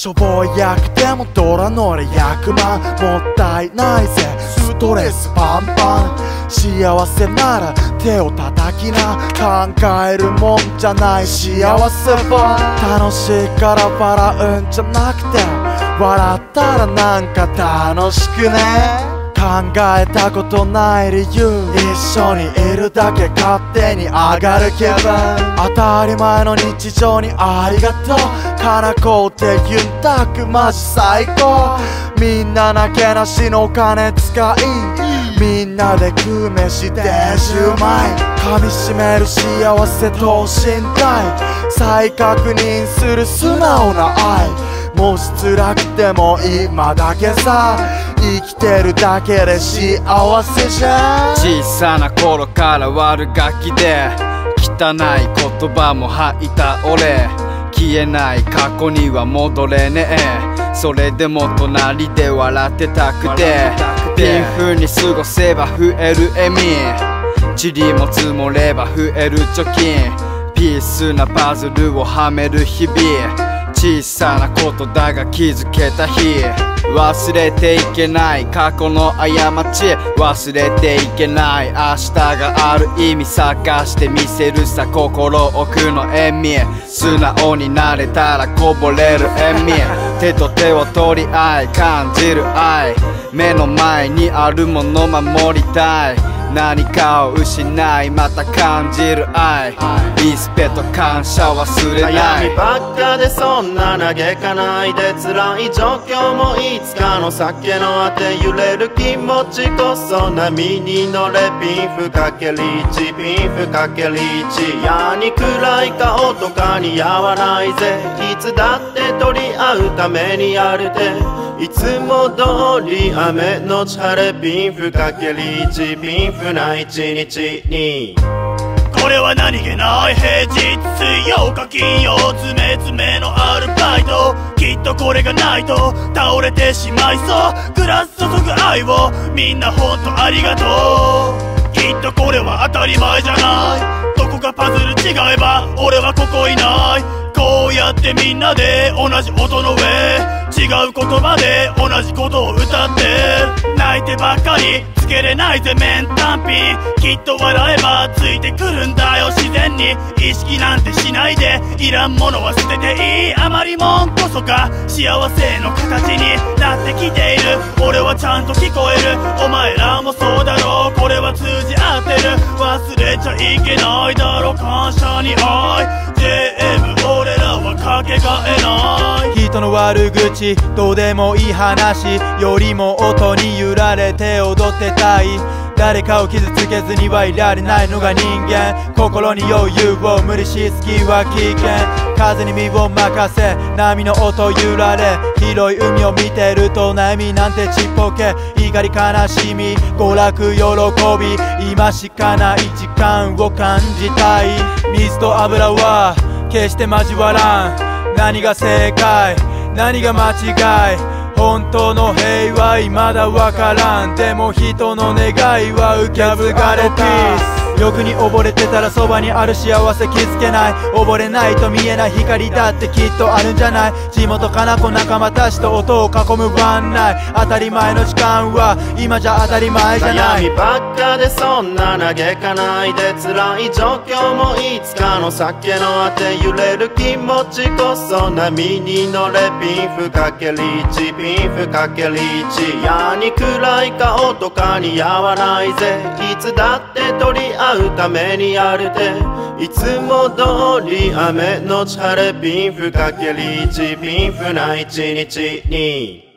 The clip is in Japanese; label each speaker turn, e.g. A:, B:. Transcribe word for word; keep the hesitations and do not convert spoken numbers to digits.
A: しょぼい役でもドラ乗れ役満もったいないぜストレスパンパン幸せなら手を叩きな考えるもんじゃない幸せは楽しいから笑うんじゃなくて笑ったらなんか楽しくね考えたことない理由一緒にいるだけ勝手に上がる気分当たり前の日常にありがとうかなこうってユンタクマジ最高みんななけなしの金使いみんなで食う飯でじゅうまい噛みしめる幸せ等身大再確認する素直な愛もし辛くても今だけさ生きてるだけで幸せじゃん
B: 小さな頃から悪ガキで汚い言葉も吐いた俺消えない過去には戻れねえそれでも隣で笑ってたくてピンフに過ごせば増える笑み塵も積もれば増える貯金ピースなパズルをはめる日々小さなことだが気づけた日忘れていけない過去の過ち忘れていけない明日がある意味探してみせるさ心奥の笑み素直になれたらこぼれる笑み手と手を取り合い感じる愛目の前にあるもの守りたい何かを失いまた感じる愛リスペと感謝忘れない
C: 悩みばっかでそんな嘆かないで辛い状況もいつかの酒のあて揺れる気持ちこそ波に乗れピンフかけリーチピンフかけリーチやに暗い顔とか似合わないぜいつだって取り合うためにあるでいつも通り雨のち晴れピンフかけリーチピンフな一日に
D: これは何気ない平日水曜か金曜詰め詰めのアルバイトきっとこれがないと倒れてしまいそうグラス注ぐ愛をみんなほんとありがとうきっとこれは当たり前じゃないどこかパズル違えば俺はここいないこうやってみんなで同じ音の上違う言葉で同じことを歌って泣いてばっかりつけれないぜ面単品きっと笑えばついてくるんだよ自然に意識なんてしないでいらんものは捨てていい余りもんこそが幸せの形になってきている俺はちゃんと聞こえるお前らもそうだろうこれは通じ合ってる忘れちゃいけないだろ感謝に愛 ジェイエム 俺らはかけがえない
E: 人の悪口どうでもいい話よりも音に揺られて踊ってたい誰かを傷つけずにはいられないのが人間心に余裕を無理しすぎは危険風に身を任せ波の音揺られ広い海を見てると悩みなんてちっぽけ怒り悲しみ娯楽喜び今しかない時間を感じたい水と油は決して交わらん何が正解何が間違い本当の平和未だわからんでも人の願いは受け継がれた欲に溺れてたらそばにある幸せ気づけない溺れないと見えない光だってきっとあるんじゃない地元かな子仲間たちと音を囲むワンナイ当たり前の時間は今じゃ当たり前じゃない
C: 悩みばっかでそんな嘆かないで辛い状況もいつかの酒のあて揺れる気持ちこそ波に乗れピンフかけリーチピンフかけリーチやに暗い顔とか似合わないぜいつだって取り合うためにあるでいつも通り雨のち晴れピンフかけリーチピンフな一日に